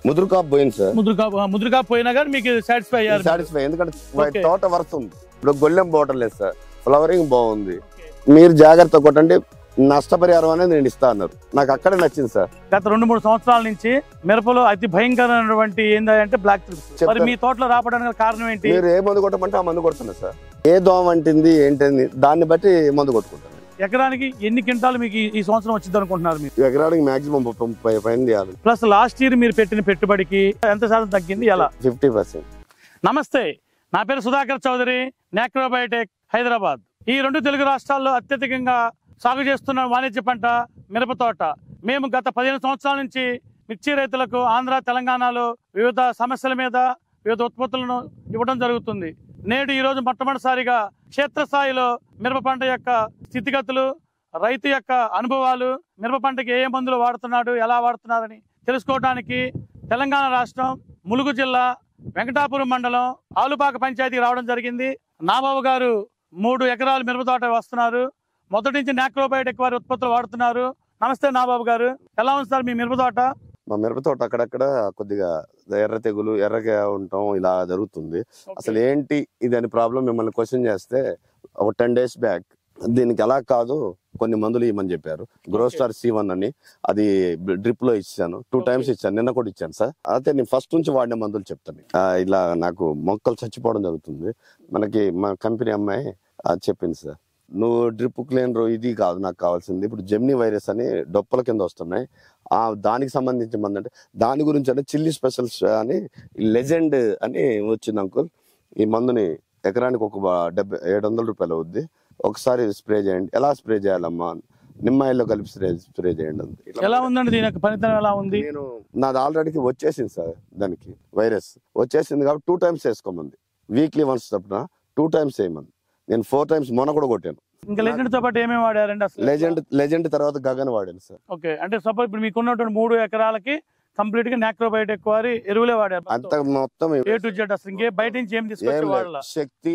ముదురుకాపు పోయింది సార్. ముదురుకాపు పోయినా కానీ మీకు సాటిస్ఫై అయ్యారు? సాటిస్ఫై, ఎందుకంటే తోట వరుస్తుంది. ఇప్పుడు గొల్లెం పోవటం లేదు సార్, ఫ్లవరింగ్ బాగుంది. మీరు జాగ్రత్త కొట్టండి, నష్టపరిహారం అనేది నేను ఇస్తా అన్నారు. నాకు అక్కడే నచ్చింది సార్. గత 2-3 సంవత్సరాల నుంచి మిరపలో అతి భయంకరమైనటువంటి ఏంటంటే బ్లాక్ థ్రిప్స్. మరి మీ తోటలో రావడానికి కారణం ఏంటి? మీరు ఏ మందు కొట్టమంటే ఆ మందు కొడుతున్నా సార్. ఏ దోమ అంటింది ఏంటంది దాన్ని బట్టి మందు కొట్టుకుంటాను. ఎకరానికి ఎన్ని క్వింటాలు మీకు ఈ సంవత్సరం వచ్చింది అనుకుంటున్నారు? మీరు ఎకరానికి మాక్సిమం 30 పైన తీయాలి. ప్లస్ లాస్ట్ ఇయర్ మీరు పెట్టిన పెట్టుబడికి ఎంత శాతం తగ్గింది? ఎలా? 50%. నమస్తే, నా పేరు సుధాకర్ చౌదరి, నాక్రో బయోటెక్, హైదరాబాద్. ఈ 2 తెలుగు రాష్ట్రాల్లో అత్యధికంగా సాగు చేస్తున్న వాణిజ్య పంట మిరప తోట. మేము గత 15 సంవత్సరాల నుంచి మిర్చి రైతులకు ఆంధ్ర, తెలంగాణలో వివిధ సమస్యల మీద వివిధ ఉత్పత్తులను ఇవ్వడం జరుగుతుంది. నేడు ఈ రోజు మొట్టమొదటిసారిగా క్షేత్రస్థాయిలో మిరప పంట యొక్క స్థితిగతులు, రైతు యొక్క అనుభవాలు, మిరప పంటకి ఏ మందులు వాడుతున్నాడు, ఎలా వాడుతున్నారని తెలుసుకోవడానికి తెలంగాణ రాష్ట్రం ములుగు జిల్లా వెంకటాపురం మండలం ఆలుపాక పంచాయతీకి రావడం జరిగింది. నాబాబు గారు 3 ఎకరాలు మిరప తోట వస్తున్నారు. మొదటి నుంచి నాక్రో బయోటెక్ వారి ఉత్పత్తులు వాడుతున్నారు. నమస్తే నాబాబు గారు, ఎలా ఉంది సార్ మీ మిరప తోట? మా మిరప తోట అక్కడక్కడ కొద్దిగా ఎర్ర తెగులు, ఎర్రగా ఉండటం ఇలా జరుగుతుంది. అసలు ఏంటి ఇది అని ప్రాబ్లం మిమ్మల్ని క్వశ్చన్ చేస్తే, ఒక 10 days బ్యాక్ దీనికి ఎలా కాదు కొన్ని మందులు ఇవ్వమని చెప్పారు. గ్రోస్టార్ C1 అని, అది డ్రిప్ లో ఇచ్చాను. 2 times ఇచ్చాను, నిన్న కూడా ఇచ్చాను సార్. అయితే నేను ఫస్ట్ నుంచి వాడిన మందులు చెప్తాను. ఇలా నాకు మొక్కలు చచ్చిపోవడం జరుగుతుంది. మనకి మా కంపెనీ అమ్మాయి చెప్పింది సార్, నువ్వు డ్రిప్ క్లీనర్ ఇది కాదు నాకు కావాల్సింది, ఇప్పుడు జెమినీ వైరస్ అని డొప్పల కింద వస్తున్నాయి, దానికి సంబంధించిన మంది అంటే దాని గురించి అంటే చిల్లీ స్పెషల్స్ అని లెజెండ్ అని వచ్చింది అంకుల్. ఈ మందుని ఎకరానికి ఒక 700 రూపాయలు అవుద్ది, ఒకసారి స్ప్రే చేయండి. ఎలా స్ప్రే చేయాలమ్మా? నిమ్మాయిల్లో కలిపి స్ప్రే చేయండి. ఎలా ఉందండి దీని యొక్క పనితనం ఎలా ఉంది? నేను నాది ఆల్రెడీ వచ్చేసింది సార్, దానికి వైరస్ వచ్చేసింది కాబట్టి 2 times వేసుకోమంది. వీక్లీ వన్స్ తప్పున 2 times వేయమంది. నేను 4 times మొన్న కూడా కొట్టాను. ఇంకా లెజెండ్ తో పాటు ఏమేమి వాడారండి అసలు? లెజెండ్ తర్వాత గగన్ వాడాను సార్. ఓకే, అంటే సపోజ్ ఇప్పుడు మీకు ఉన్నటువంటి 3 ఎకరాలకి కంప్లీట్ గా నాక్రో బయోటెక్ వారి ఎరువులే వాడారు అంత మొత్తం A to Z. అసలు ఇంకే బయట నుంచి ఏం తీసుకొచ్చి వాడాల? శక్తి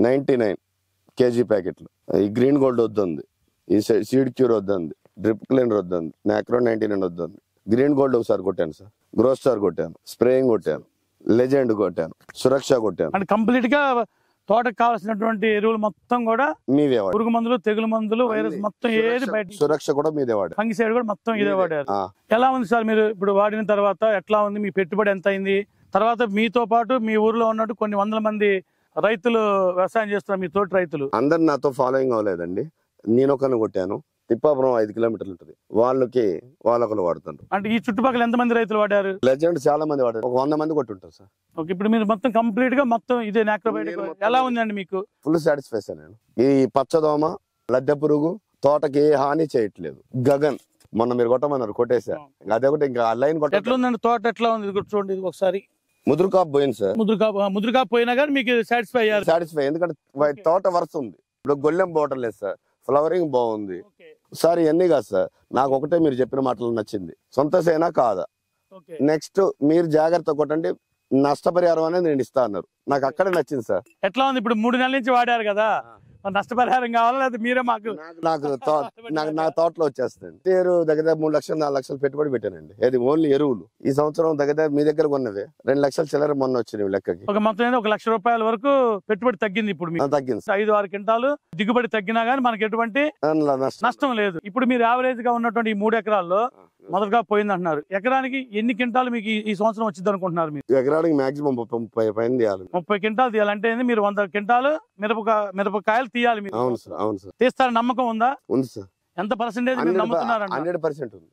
99 kg ప్యాకెట్లు, ఈ గ్రీన్ గోల్డ్ వద్దంది, ఈ సీడ్ క్యూర్ వద్దంది, డ్రిప్ క్లీనర్ వద్దంది, నాక్రో 99 వద్దంది. గ్రీన్ గోల్డ్ ఒకసారి కొట్టాను సార్, గ్రోస్టార్ కొట్టాను, స్ప్రేయింగ్ కొట్టాను, లెజెండ్ కొట్టాను, సురక్ష కొట్టాను. అంటే కంప్లీట్ గా తోటకు కావాల్సినటువంటి ఎరువులు మొత్తం కూడా మీవే వాడు. పురుగు మందులు, తెగులు మందులు, వైరస్ మొత్తం ఏది బయట, సురక్ష కూడా మీదే వాడు, ఫంగిసైడ్ కూడా మొత్తం ఇదే వాడారు. ఎలా ఉంది సార్ మీరు ఇప్పుడు వాడిన తర్వాత? ఎట్లా ఉంది? మీ పెట్టుబడి ఎంత అయింది? తర్వాత మీతో పాటు మీ ఊర్లో ఉన్నట్టు కొన్ని వందల మంది రైతులు వ్యవసాయం చేస్తున్నారు, మీ తోటి రైతులు అందరు నాతో ఫాలోయింగ్ అవ్వలేదండి. నేను ఒకరిని కొట్టాను, తిప్పాపురం 5 కిలోమీటర్లు ఉంటుంది, వాళ్ళొకరు వాడుతారు. అంటే ఈ చుట్టుపక్కల ఎంత మంది రైతులు వాడారు? లెజెండ్ చాలా మంది వాడారు, ఒక 100 మంది కొట్టుంటారు సార్. ఓకే, ఇప్పుడు మీరు మొత్తం కంప్లీట్ గా మొత్తం ఇదే నాక్రో బయోటెక్ ఎలా ఉందండి మీకు? Full satisfaction. నేను ఈ పచ్చదోమ, లద్దె పురుగు తోటకి ఏ హాని చేయట్లేదు. గగన్ మొన్న మీరు కొట్టమన్నారు, కొట్టేసా. అదే ఒకటి ఇంకా లైన్ కొట్ట. ఎట్లుందండి తోట? ఎట్లా ఉంది చూడండి ఒకసారి. ముదురుకాపు పోయింది సార్. ముదురుకాపు పోయినా కానీ మీకు సాటిస్ఫై అయ్యారు? సాటిస్ఫై, ఎందుకంటే తోట వరుస్తుంది. ఇప్పుడు గొల్లెం పోవటం లేదు సార్, ఫ్లవరింగ్ బాగుంది సార్. ఇవన్నీ కాదు సార్, నాకు ఒకటే మీరు చెప్పిన మాటలు నచ్చింది. సొంత సేనా కాదా? నెక్స్ట్ మీరు జాగ్రత్త కొట్టండి, నష్టపరిహారం అనేది నేను ఇస్తా అన్నారు. నాకు అక్కడే నచ్చింది సార్. ఎట్లా ఉంది? ఇప్పుడు 3 నెలల నుంచి వాడారు కదా, నష్టపరిహారం కావాలా లేదా మీరే? నాకు నా తోటలో వచ్చేస్తుంది. దగ్గర 3 లక్షలు 4 లక్షలు పెట్టుబడి పెట్టానండి. అది ఓన్లీ ఎరువులు. ఈ సంవత్సరం దగ్గర మీ దగ్గర కొన్నది 2 లక్షలు చిల్లర మొన్న వచ్చినాయి లెక్కకి. మొత్తం 1 లక్ష రూపాయల వరకు పెట్టుబడి తగ్గింది. ఇప్పుడు తగ్గింది 5-6 క్వింటాలు దిగుబడి తగ్గినా గానీ మనకి ఎటువంటి నష్టం లేదు. ఇప్పుడు మీరు యావరేజ్ గా ఉన్నటువంటి ఈ 3 ఎకరాల్లో మొదటగా పోయింది అంటున్నారు. ఎకరానికి ఎన్ని క్వింటాలు మీకు ఈ సంవత్సరం వచ్చింది అనుకుంటున్నారు? మీరు ఎకరానికి మాక్సిమం 30 పైన తీయాలి. 30 క్వింటాలు తీయాలంటే మీరు 100 క్వింటాలు మిరపకాయలు తీయాలి. అవును సార్, అవును సార్. తీస్తారా? నమ్మకం ఉందా? ఉంది సార్. ఎంత పర్సెంటేజ్ నమ్ముతున్నారు? 100% ఉంది.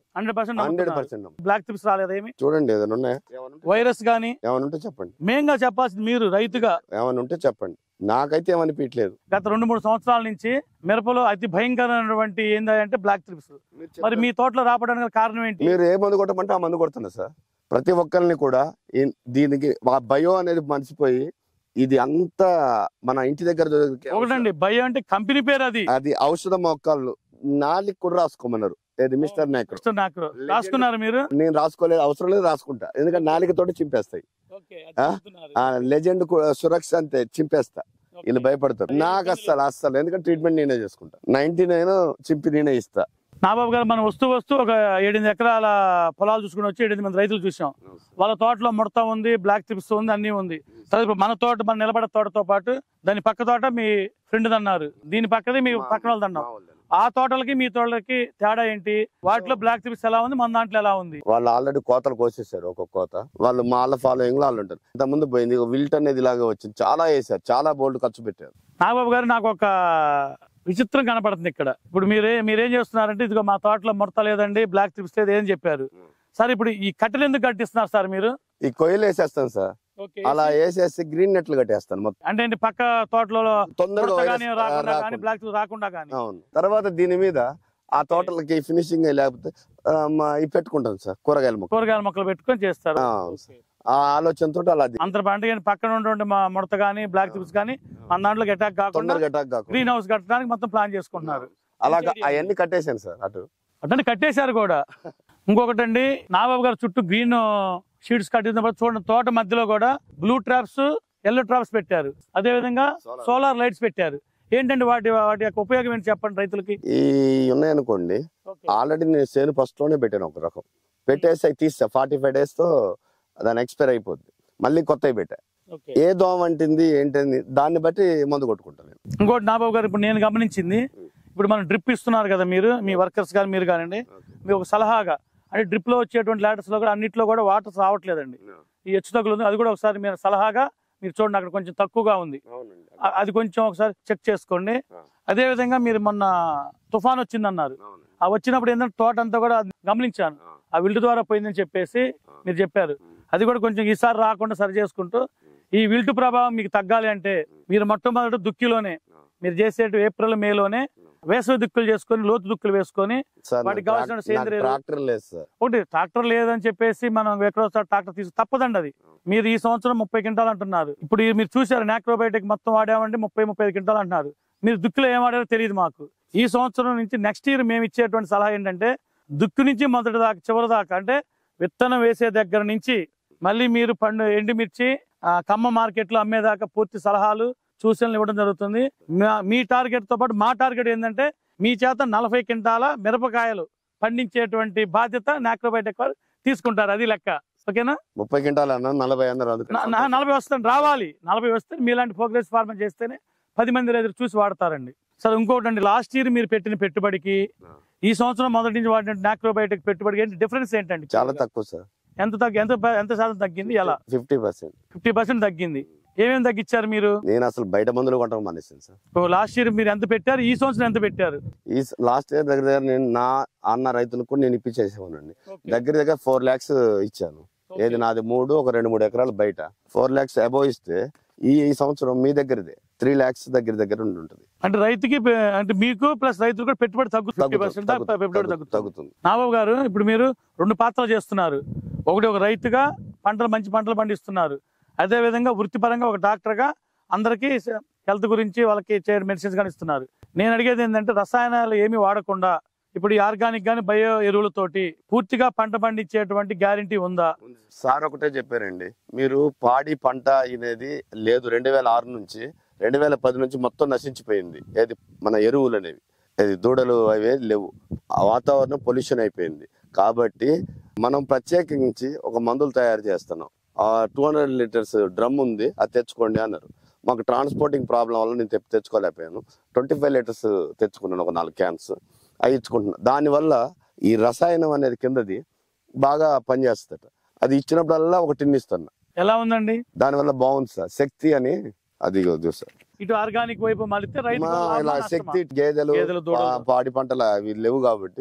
100% బ్లాక్ టిప్స్ రాలేదా? ఏమి చూడండి, ఏదైనా ఉన్నాయా? వైరస్ గానీ ఏమైనా ఉంటే చెప్పండి. మెయిన్గా చెప్పాల్సింది మీరు రైతుగా ఏమైనా ఉంటే చెప్పండి. నాకైతే ఏమనిపించలేదు. గత 2-3 సంవత్సరాల నుంచి మిరపలో అతి భయంకరమైనటువంటి ఏంటంటే బ్లాక్ టిప్స్. మరి మీ తోటలో రావడానికి కారణం ఏంటి? మీరు ఏ మందు కొట్టమంటే ఆ మందు కొడుతున్నా సార్. ప్రతి ఒక్కరిని కూడా దీనికి బయో అనేది మర్చిపోయి, ఇది అంతా మన ఇంటి దగ్గర ఒకటండి. బయో అంటే కంపెనీ పేరు, అది ఔషధ మొక్కలు నాలుగు కూడా రాసుకోమన్నారు. ఏది మిస్టర్ నాక్రో రాసుకున్నారు మీరు? నేను రాసుకోలేదు, అవసరం లేదు, రాసుకుంటా. ఎందుకంటే నాలుగుతోటి చింపేస్తాయి. లెజెండ్ సురక్ష అంతే, చింపేస్తా. వీళ్ళు భయపడతారు. నాకు అస్సలు ఎందుకంటే ట్రీట్మెంట్ నేనే చేసుకుంటా. 99 చింపి నేనే ఇస్తా. నాబాబు గారు మనం వస్తూ ఒక 7-8 ఎకరాల పొలాలు చూసుకుని వచ్చి 7-8 మంది రైతులు చూసాం. వాళ్ళ తోటలో ముడత ఉంది, బ్లాక్ టిప్స్ ఉంది, అన్ని ఉంది. తర్వాత మన తోట, మన నిలబడే తోటతో పాటు దాని పక్క తోట మీ ఫ్రెండ్ అన్నారు, దీని పక్కది మీ పక్కన వాళ్ళది అన్నాం. ఆ తోటలకి మీ తోటలకి తేడా ఏంటి? వాటిలో బ్లాక్ టిప్స్ ఎలా ఉంది, మన దాంట్లో ఎలా ఉంది? వాళ్ళు ఆల్రెడీ కోతలు కోసేసారు. ఒక్కొక్క కోత వాళ్ళు మాల ఫాలోయింగ్ లో వాళ్ళు ఉంటారు. ఇంత ముందు పోయింది విల్ట్ అనేది ఇలాగే వచ్చింది. చాలా వేసారు, చాలా బోల్డ్ ఖర్చు పెట్టారు. నాగబాబు గారు నాకు ఒక విచిత్రం కనపడుతుంది ఇక్కడ. ఇప్పుడు మీరేం చేస్తున్నారంటే, ఇదిగో మా తోటలో ముడత లేదండి, బ్లాక్ టిప్స్ లేదు ఏం చెప్పారు సార్. ఇప్పుడు ఈ కట్టెలు ఎందుకు కట్టిస్తున్నారు సార్ మీరు? ఈ కొయ్యలు వేసేస్తాను సార్, అలా వేసేసి గ్రీన్ నెట్లు కట్టేస్తాను మొత్తం. అంటే పక్క తోటలో తొందరగా బ్లాక్ రాకుండా కానీ. అవును. తర్వాత దీని మీద ఆ తోటలకి ఫినిషింగ్ లేకపోతే ఇవి పెట్టుకుంటాం సార్, కూరగాయల మొక్కలు పెట్టుకొని చేస్తారు. ఆ ఆలోచనతో అలా అంత పంట పక్కన ఉండే ముడత గానీ బ్లాక్ టిప్స్ కానీ మన దాంట్లోకి అటాక్ కాకుండా గ్రీన్ హౌస్ కట్టడానికి మొత్తం ప్లాన్ చేసుకుంటున్నారు. అలాగా అవన్నీ కట్టేశాను సార్. అటు కట్టేశారు కూడా. ఇంకొకటి అండి, నాగబాబు గారు చుట్టూ గ్రీన్ షీట్స్ కట్టినప్పుడు చూడండి, తోట మధ్యలో కూడా బ్లూ ట్రాప్స్, ఎల్లో ట్రాప్స్ పెట్టారు. అదే విధంగా సోలార్ లైట్స్ పెట్టారు. ఏంటంటే వాటి యొక్క ఉపయోగం ఏంటి చెప్పండి రైతులకి. ఈ ఉన్నాయనుకోండి, ఆల్రెడీ నేను సేను ఫస్ట్ లోనే పెట్టాను ఒక రకం, పెట్టేసి అవి తీస్తా 45 days తో దాని ఎక్స్పైర్ అయిపోద్ది. మళ్ళీ కొత్తవి పెట్టా. ఏ దోమ అంటుంది ఏంటంది దాన్ని బట్టి మందు కొట్టుకుంటాను. ఇంకోటి నాగబాబు గారు, ఇప్పుడు నేను గమనించింది, ఇప్పుడు మనం డ్రిప్ ఇస్తున్నారు కదా మీరు, మీ వర్కర్స్ కానీ మీరు కానివ్వండి, మీరు ఒక సలహాగా అంటే డ్రిప్ లో వచ్చేటువంటి లాడర్స్ లో కూడా అన్నిట్లో కూడా వాటర్ రావట్లేదండి, ఈ హెచ్చు తగ్గులు ఉంది. అది కూడా ఒకసారి మీరు సలహాగా మీరు చూడండి, అక్కడ కొంచెం తక్కువగా ఉంది, అది కొంచెం ఒకసారి చెక్ చేసుకోండి. అదే విధంగా మీరు మొన్న తుఫాన్ వచ్చింది అన్నారు, ఆ వచ్చినప్పుడు ఏంటంటే తోట అంతా కూడా గమనించాను, ఆ విల్ట్ ద్వారా పోయిందని చెప్పేసి మీరు చెప్పారు. అది కూడా కొంచెం ఈసారి రాకుండా సరి చేసుకుంటూ, ఈ విల్ట్ ప్రభావం మీకు తగ్గాలి అంటే మీరు మొట్టమొదటి దుక్కిలోనే మీరు చేసేటి April, May లోనే వేసవి దుక్కులు చేసుకొని, లోతు దుక్కులు వేసుకొని, వాటికి కావాల్సిన సేంద్రియ ఒకటి ట్రాక్టర్ లేదని చెప్పేసి మనం ఎక్కడో ట్రాక్టర్ తప్పదండి. అది మీరు ఈ సంవత్సరం 30 క్వింటాలు అంటున్నారు. ఇప్పుడు మీరు చూసారు నాక్రోబయోటిక్ మొత్తం వాడామంటే 30-35 క్వింటాలు అంటున్నారు. మీరు దుక్కులు ఏం వాడారో తెలియదు మాకు. ఈ సంవత్సరం నుంచి నెక్స్ట్ ఇయర్ మేము ఇచ్చేటువంటి సలహా ఏంటంటే, దుక్కు నుంచి మొదటి దాకా చివరి దాకా, అంటే విత్తనం వేసే దగ్గర నుంచి మళ్ళీ మీరు ఎండుమిర్చి ఖమ్మం మార్కెట్ లో అమ్మేదాకా పూర్తి సలహాలు, సూచనలు ఇవ్వడం జరుగుతుంది. మీ టార్గెట్ తో పాటు మా టార్గెట్ ఏంటంటే, మీ చేత 40 క్వింటాల మిరపకాయలు పండించేటువంటి బాధ్యత నాక్రోబయోటిక్ వారు తీసుకుంటారు. అది లెక్క. ఓకేనా? 30 క్వింటాలు 40 వస్తుంది, రావాలి. 40 వస్తే మీలాంటి ప్రోగ్రెస్ ఫార్మర్ చేస్తేనే 10 మంది రైతులు చూసి వాడతారండి. సరే, ఇంకోటి అండి, లాస్ట్ ఇయర్ మీరు పెట్టిన పెట్టుబడికి ఈ సంవత్సరం మొదటి నుంచి వాడిన నాక్రోబయోటిక్ పెట్టుబడికి ఏంటి డిఫరెన్స్ ఏంటండి? చాలా తక్కువ సార్. ఎంత శాతం తగ్గింది? ఎలా? 50% తగ్గింది. ఏమేమి తగ్గించారు మీరు? నేను అసలు బయట మందులు కొట్టడం మానేసాను సార్. లాస్ట్ ఇయర్ మీరు ఎంత పెట్టారు, ఈ సంవత్సరం ఎంత పెట్టారు? ఈ లాస్ట్ ఇయర్ దగ్గర నేను నా అన్న రైతులకు నేను ఇప్పించేసేవానండి. దగ్గర 4 lakhs ఇచ్చాను. ఏది నాది 2-3 ఎకరాలు బయట 4 lakhs అబోవ్ ఇస్తే, ఈ సంవత్సరం మీ దగ్గరదే 3 lakhs దగ్గర ఉంటుంది. అంటే రైతుకి, అంటే మీకు ప్లస్ రైతులు కూడా పెట్టుబడి తగ్గుతుంది. నాగబాబు గారు, ఇప్పుడు మీరు 2 పాత్రలు చేస్తున్నారు. ఒకటి ఒక రైతుగా మంచి పంటలు పండిస్తున్నారు, అదే విధంగా వృత్తిపరంగా ఒక డాక్టర్గా అందరికీ హెల్త్ గురించి వాళ్ళకి మెడిసిన్స్ కానీ ఇస్తున్నారు. నేను అడిగేది ఏంటంటే, రసాయనాలు ఏమి వాడకుండా ఇప్పుడు ఈ ఆర్గానిక్ గానీ బయో ఎరువులతోటి పూర్తిగా పంట పండించేటువంటి గ్యారంటీ ఉందా? సార్ ఒకటే చెప్పారండి, మీరు పాడి పంట అనేది లేదు. 2006 నుంచి 2010 నుంచి మొత్తం నశించిపోయింది. ఏది మన ఎరువులు అనేవి, అది దూడలు అవి లేవు, ఆ వాతావరణం పొల్యూషన్ అయిపోయింది. కాబట్టి మనం ప్రత్యేకించి ఒక మందులు తయారు చేస్తున్నాం. 200 liters డ్రమ్ ఉంది, అది తెచ్చుకోండి అన్నారు. మాకు ట్రాన్స్పోర్టింగ్ ప్రాబ్లం వల్ల నేను తెచ్చుకోలేకపోయాను. 25 liters తెచ్చుకున్నాను, ఒక 4 cans అవి ఇచ్చుకుంటున్నాను. దానివల్ల ఈ రసాయనం అనేది కిందది బాగా పనిచేస్తుంది. అది ఇచ్చినప్పుడల్లా ఒక టిన్ ఇస్తున్నా. ఎలా ఉందండి? దానివల్ల బాగుంది సార్. శక్తి అని అది సార్. ఇటు ఆర్గానిక్ వైపు మళ్ళీ ఇలా శక్తి గేదెలు పాడి పంటలు అవి లేవు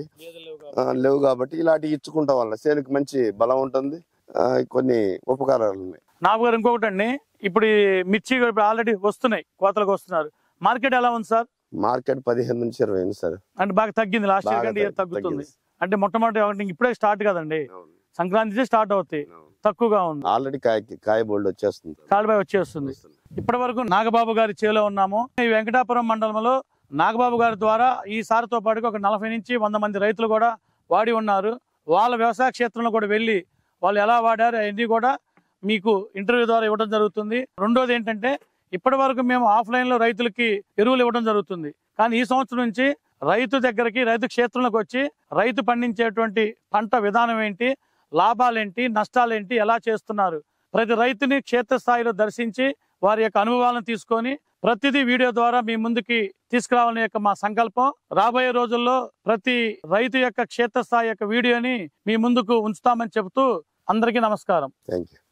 కాబట్టి ఇలాంటి ఇచ్చుకుంటాం వల్ల చేనుకి మంచి బలం ఉంటుంది, కొన్ని ఉపకారాలు ఉన్నాయి. నాగబాబు గారు, ఇంకొకటి అండి, ఇప్పుడు మిర్చి ఆల్రెడీ వస్తున్నాయి, కోతలకు వస్తున్నారు. మార్కెట్ ఎలా ఉంది సార్? మార్కెట్ 15 నుంచి 20 సార్. అంటే బాగా తగ్గింది. లాస్ట్ ఇయర్ కంటే తగ్గుతుంది. అంటే మొట్టమొదటి ఇప్పుడే స్టార్ట్ కదండి, సంక్రాంతి స్టార్ట్ అవుతాయి, తక్కువగా ఉంది. ఆల్రెడీ కాయ బోల్డ్ వచ్చేస్తుంది, కాయబాయ్ వచ్చేస్తుంది. ఇప్పటి వరకు నాగబాబు గారి చేలో ఉన్నాము. ఈ వెంకటాపురం మండలంలో నాగబాబు గారి ద్వారా ఈ సారితో పాటుగా ఒక 40 నుంచి 100 మంది రైతులు కూడా వాడి ఉన్నారు. వాళ్ళ వ్యవసాయ క్షేత్రంలో కూడా వెళ్ళి వాళ్ళు ఎలా వాడారు అవన్నీ కూడా మీకు ఇంటర్వ్యూ ద్వారా ఇవ్వడం జరుగుతుంది. రెండోది ఏంటంటే, ఇప్పటి వరకు మేము ఆఫ్లైన్ లో రైతులకి ఎరువులు ఇవ్వడం జరుగుతుంది. కానీ ఈ సంవత్సరం నుంచి రైతు దగ్గరికి, రైతు క్షేత్రంలోకి వచ్చి రైతు పండించేటువంటి పంట విధానం ఏంటి, లాభాలేంటి, నష్టాలేంటి, ఎలా చేస్తున్నారు, ప్రతి రైతుని క్షేత్రస్థాయిలో దర్శించి వారి యొక్క అనుభవాలను తీసుకొని ప్రతిదీ వీడియో ద్వారా మీ ముందుకి తీసుకురావాలనే యొక్క మా సంకల్పం. రాబోయే రోజుల్లో ప్రతి రైతు యొక్క క్షేత్రస్థాయి యొక్క వీడియోని మీ ముందుకు ఉంచుతామని చెబుతూ అందరికీ నమస్కారం. Thank you.